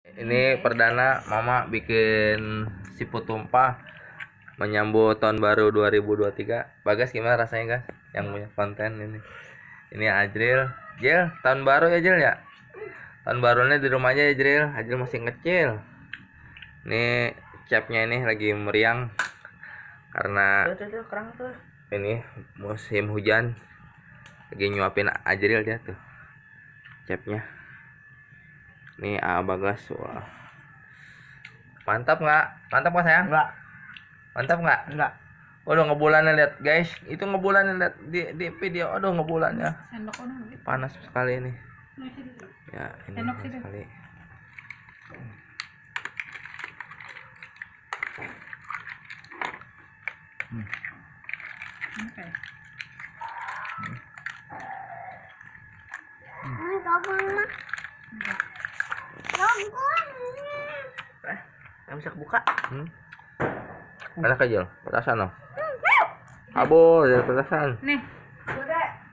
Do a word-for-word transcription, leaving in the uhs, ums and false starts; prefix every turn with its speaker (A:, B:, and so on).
A: Ini perdana Mama bikin siput tumpah menyambut tahun baru dua ribu dua puluh tiga. Bagas gimana rasanya, Gas? Yang punya konten ini. Ini Ajril. Jil, tahun baru ya, Jil ya? Tahun barunya di rumahnya ya, Jril. Ajril masih kecil. Ini chefnya ini lagi meriang karena ini musim hujan. Lagi nyuapin Ajril dia tuh. Chefnya. Nih ah, Bagas, wah. Mantap nggak? Mantap nggak sayang?
B: Enggak.
A: Mantap nggak?
B: Enggak.
A: Waduh, ngebulannya lihat guys, itu ngebulannya lihat di di video. Aduh, ngebulannya panas sekali ini. Ya ini panas sekali. Hmm.
B: Oke. Nggak bisa kebuka.
A: Hmm. Enak aja, petasan loh. Abo, ya petasan.
B: Nih.